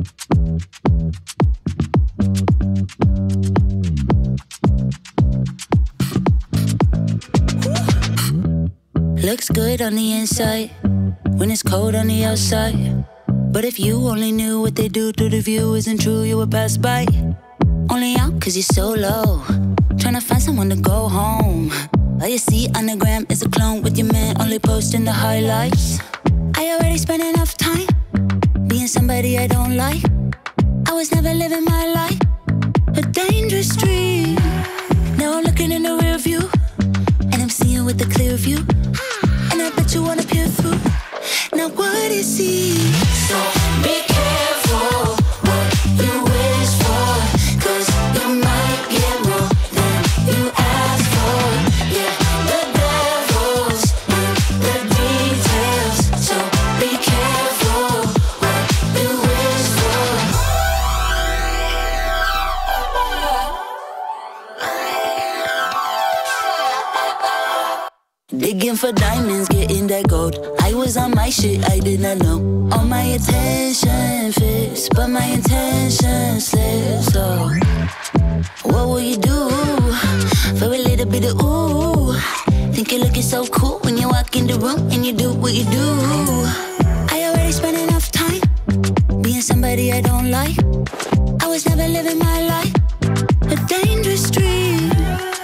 Looks good on the inside when it's cold on the outside. But if you only knew what they do to the view isn't true, you would pass by. Only out cause you're so low, tryna find someone to go home. All you see on the gram is a clone with your man only posting the highlights. I already spent enough time being somebody I don't like. I was never living my life, a dangerous street. Now I'm looking in the rear view, and I'm seeing with a clear view. And I bet you wanna peer through. Now what is he? So be careful what you wish for, cause you might get more than you ask for. Yeah, the devil's in the details. So be careful what you wish for. Digging for diamonds, getting that gold. I was on my shit, I did not know. All my attention fits, but my intention slips. So what will you do for a little bit of ooh? Think you're looking so cool when you walk in the room and you do what you do. I already spent enough time being somebody I don't like. I was never living my life, a dangerous dream.